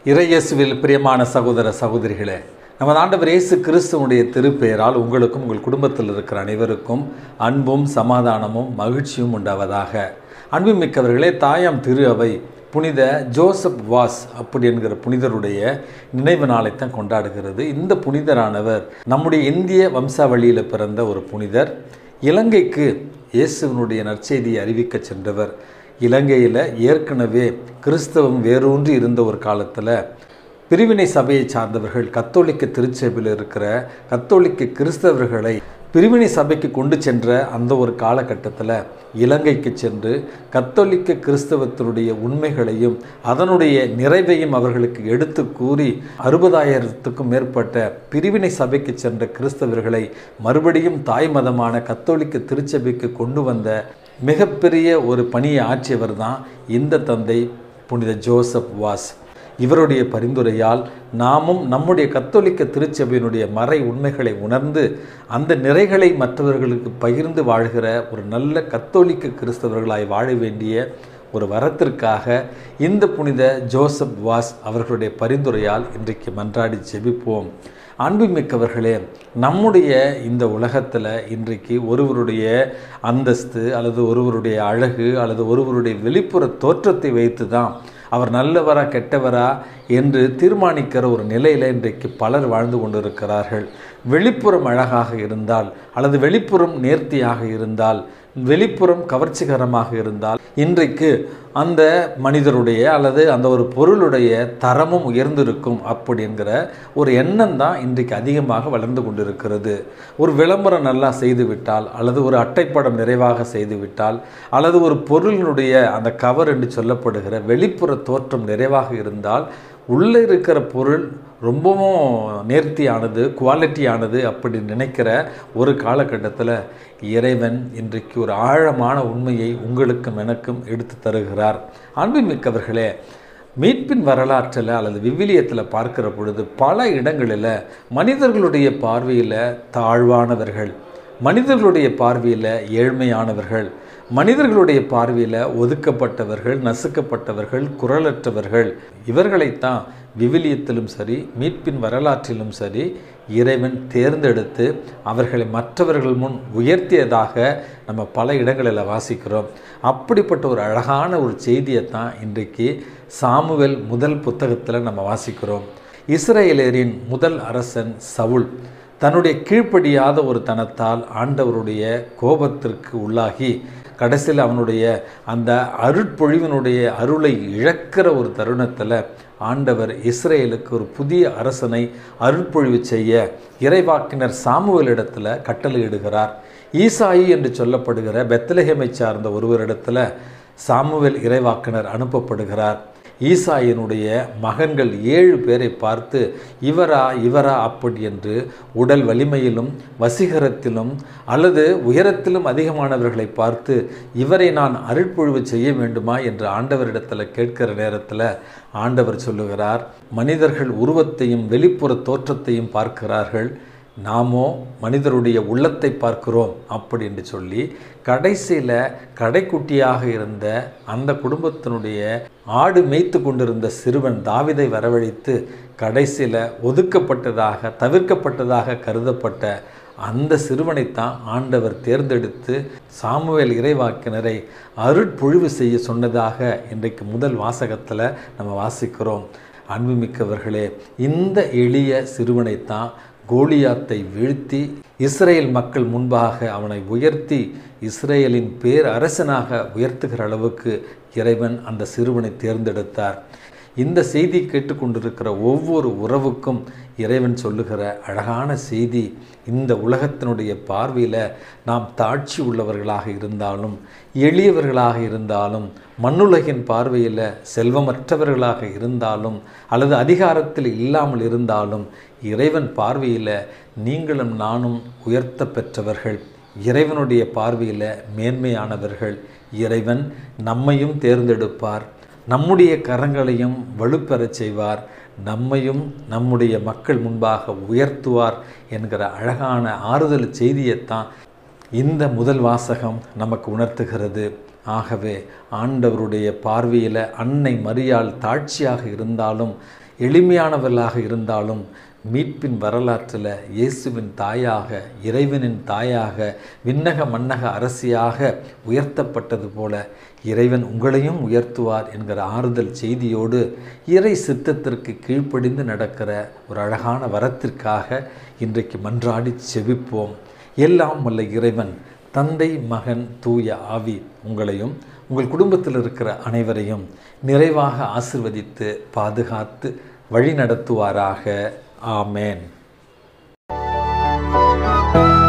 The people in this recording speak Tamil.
இறையேசுவில் பிரியமான சகோதர சகோதரிகளே, நமது ஆண்டவர் இயேசு கிறிஸ்துவனுடைய திருப்பெயரால் உங்களுக்கும் உங்கள் குடும்பத்தில் இருக்கிற அனைவருக்கும் அன்பும் சமாதானமும் மகிழ்ச்சியும் உண்டாவதாக. அன்புமிக்கவர்களே, தாயாம் திரு அவை புனித ஜோசப் வாஸ் அப்படி என்கிற புனிதருடைய நினைவு நாளைத்தான் கொண்டாடுகிறது. இந்த புனிதரானவர் நம்முடைய இந்திய வம்சாவளியில் பிறந்த ஒரு புனிதர். இலங்கைக்கு இயேசுவினுடைய நற்செய்தியை அறிவிக்க சென்றவர். இலங்கையில் ஏற்கனவே கிறிஸ்தவம் வேரூன்றி இருந்த ஒரு காலத்தில் பிரிவினை சபையை சார்ந்தவர்கள் கத்தோலிக்க திருச்சபையில் இருக்கிற கத்தோலிக்க கிறிஸ்தவர்களை பிரிவினை சபைக்கு கொண்டு சென்ற அந்த ஒரு காலகட்டத்தில் இலங்கைக்கு சென்று கத்தோலிக்க கிறிஸ்தவத்தினுடைய உண்மைகளையும் அதனுடைய நிறைவையும் அவர்களுக்கு எடுத்து கூறி 60,000க்கும் மேற்பட்ட பிரிவினை சபைக்கு சென்ற கிறிஸ்தவர்களை மறுபடியும் தாய் மதமான கத்தோலிக்க திருச்சபைக்கு கொண்டு வந்த மிகப்பெரிய ஒரு பணியை ஆற்றியவர் தான் இந்த தந்தை புனித ஜோசப் வாஸ். இவருடைய பரிந்துரையால் நாமும் நம்முடைய கத்தோலிக்க திருச்சபையினுடைய மறை உண்மைகளை உணர்ந்து அந்த நிறைகளை மற்றவர்களுக்கு பகிர்ந்து வாழ்கிற ஒரு நல்ல கத்தோலிக்க கிறிஸ்தவர்களாய் வாழ வேண்டிய ஒரு வரத்திற்காக இந்த புனித ஜோசப் வாஸ் அவர்களுடைய பரிந்துரையால் இன்றைக்கு மன்றாடி ஜெபிப்போம். அன்புமிக்கவர்களே, நம்முடைய இந்த உலகத்தில் இன்றைக்கு ஒருவருடைய அந்தஸ்து அல்லது ஒருவருடைய அழகு அல்லது ஒருவருடைய வெளிப்புற தோற்றத்தை வைத்து தான் அவர் நல்லவரா கெட்டவரா என்று தீர்மானிக்கிற ஒரு நிலையில் இன்றைக்கு பலர் வாழ்ந்து கொண்டிருக்கிறார்கள். வெளிப்புறம் அழகாக இருந்தால் அல்லது வெளிப்புறம் நேர்த்தியாக இருந்தால், வெளிப்புறம் கவர்ச்சிகரமாக இருந்தால் இன்றைக்கு அந்த மனிதருடைய அல்லது அந்த ஒரு பொருளுடைய தரமும் உயர்ந்திருக்கும் அப்படிங்கிற ஒரு எண்ணம் தான் இன்றைக்கு அதிகமாக வளர்ந்து கொண்டிருக்கிறது. ஒரு விளம்பரம் நல்லா செய்துவிட்டால் அல்லது ஒரு அட்டைப்படம் நிறைவாக செய்துவிட்டால் அல்லது ஒரு பொருளினுடைய அந்த கவர் என்று சொல்லப்படுகிற வெளிப்புற தோற்றம் நிறைவாக இருந்தால் உள்ளே இருக்கிற பொருள் ரொம்பவும் நேர்த்தியானது, குவாலிட்டியானது அப்படி நினைக்கிற ஒரு காலகட்டத்தில் இறைவன் இன்றைக்கு ஒரு ஆழமான உண்மையை உங்களுக்கும் எனக்கும் எடுத்து தருகிறார். அன்புமிக்கவர்களே, மீட்பின் வரலாற்றில் அல்லது விவிலியத்தில் பார்க்கிற பொழுது பல இடங்களில் மனிதர்களுடைய பார்வையில் தாழ்வானவர்கள், மனிதர்களுடைய பார்வையில் ஏழ்மையானவர்கள், மனிதர்களுடைய பார்வையில் ஒதுக்கப்பட்டவர்கள், நசுக்கப்பட்டவர்கள், குரலற்றவர்கள், இவர்களைத்தான் விவிலியத்திலும் சரி மீட்பின் வரலாற்றிலும் சரி இறைவன் தேர்ந்தெடுத்து அவர்களை மற்றவர்கள் முன் உயர்த்தியதாக நம்ம பல இடங்களில் வாசிக்கிறோம். அப்படிப்பட்ட ஒரு அழகான ஒரு செய்தியை தான் இன்றைக்கு சாமுவேல் முதல் புத்தகத்தில் நம்ம வாசிக்கிறோம். இஸ்ரவேலரின் முதல் அரசன் சவுல் தன்னுடைய கீழ்ப்படியாத ஒரு தனத்தால் ஆண்டவருடைய கோபத்திற்கு உள்ளாகி கடைசியில் அவனுடைய அந்த அருட்பொழிவினுடைய அருளை இழக்கிற ஒரு தருணத்தில் ஆண்டவர் இஸ்ரேலுக்கு ஒரு புதிய அரசனை அருட்பொழிவு செய்ய இறைவாக்கினர் சாமுவேலிடத்தில் கட்டளையிடுகிறார். ஈசாயி என்று சொல்லப்படுகிற பெத்லெகேமை சார்ந்த ஒருவரிடத்தில் சாமுவேல் இறைவாக்கினர் அனுப்பப்படுகிறார். ஈசாயினுடைய மகன்கள் 7 பேரை பார்த்து இவரா அப்படி என்று உடல் வலிமையிலும் வசீகரத்திலும் அல்லது உயரத்திலும் அதிகமானவர்களை பார்த்து இவரை நான் அருட்பொழிவு செய்ய வேண்டுமா என்று ஆண்டவரிடத்தில் கேட்கிற நேரத்தில் ஆண்டவர் சொல்லுகிறார், மனிதர்கள் உருவத்தையும் வெளிப்புற தோற்றத்தையும் பார்க்கிறார்கள், நாமோ மனிதருடைய உள்ளத்தை பார்க்கிறோம் அப்படி என்று சொல்லி கடைசியில் கடைக்குட்டியாக இருந்த அந்த குடும்பத்தினுடைய ஆடு மேய்த்து கொண்டிருந்த சிறுவன் தாவீதை வரவழைத்து கடைசியில் ஒதுக்கப்பட்டதாக தவிர்க்கப்பட்டதாக கருதப்பட்ட அந்த சிறுவனைத்தான் ஆண்டவர் தேர்ந்தெடுத்து சாமுவேல் இறைவாக்கினரை அருட்பொழிவு செய்ய சொன்னதாக இன்றைக்கு முதல் வாசகத்தில் நம்ம வாசிக்கிறோம். அன்புமிக்கவர்களே, இந்த எளிய சிறுவனைத்தான் கோலியாத்தை வீழ்த்தி இஸ்ரேல் மக்கள் முன்பாக அவனை உயர்த்தி இஸ்ரேலின் பேரரசனாக உயர்த்துகிற அளவுக்கு இறைவன் அந்த சிறுவனை தேர்ந்தெடுத்தார். இந்த செய்தி கேட்டுக்கொண்டிருக்கிற ஒவ்வொரு உறவுக்கும் இறைவன் சொல்லுகிற அழகான செய்தி, இந்த உலகத்தினுடைய பார்வையில் நாம் தாட்சி உள்ளவர்களாக இருந்தாலும் எளியவர்களாக இருந்தாலும் மண்ணுலகின் பார்வையில் செல்வமற்றவர்களாக இருந்தாலும் அல்லது அதிகாரத்தில் இல்லாமல் இருந்தாலும் இறைவன் பார்வையில் நீங்களும் நானும் உயர்த்த பெற்றவர்கள், இறைவனுடைய பார்வையில் மேன்மையானவர்கள். இறைவன் நம்மையும் தேர்ந்தெடுப்பார், நம்முடைய கரங்களையும் வலுப்பெறச் செய்வார், நம்மையும் நம்முடைய மக்கள் முன்பாக உயர்த்துவார் என்கிற அழகான ஆறுதல் செய்தியைத்தான் இந்த முதல் வாசகம் நமக்கு உணர்த்துகிறது. ஆகவே ஆண்டவருடைய பார்வையில் அன்னை மரியாள் தாட்சியாக இருந்தாலும் எளிமையானவர்களாக இருந்தாலும் மீட்பின் வரலாற்றில் இயேசுவின் தாயாக, இறைவனின் தாயாக, விண்ணக மன்னக அரசியாக உயர்த்தப்பட்டது போல இறைவன் உங்களையும் உயர்த்துவார் என்கிற ஆறுதல் செய்தியோடு இறை சித்தத்திற்கு கீழ்ப்படிந்து நடக்கிற ஒரு அழகான வரத்திற்காக இன்றைக்கு மன்றாடி செபிப்போம். எல்லாம் வல்ல இறைவன் தந்தை, மகன், தூய ஆவி உங்களையும் உங்கள் குடும்பத்தில் இருக்கிற அனைவரையும் நிறைவாக ஆசிர்வதித்து பாதுகாத்து வழி நடத்துவாராக. ஆமேன்.